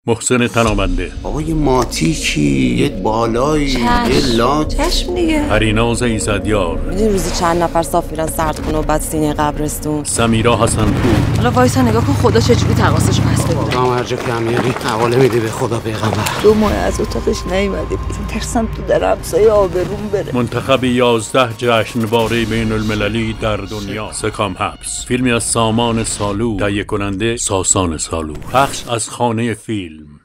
محسن تنابنده، بابا یه ماتیکی، یه بالایی، یه لاک. چشم دیگه. پریناز ایزدیار، میدونی روزی چند نفر صاف میرن سردخونه و بعد سینه قبرستون. سمیرا حسن‌پور، حالا وایسا نگاه کن خدا چجوری تقاصش پس بده. بابا هر جا کم میاری حواله میده به خدا پیغمبر. 2 ماه از اتاقش نیومده بیرون، ترسم تو در همسایه آبروم بره. منتخب 11 جشنواره بین المللی در دنیا. سکام حبس، فیلمی از سامان سالو، تهیه کننده ساسان سالو، پخش از خانه فیلم.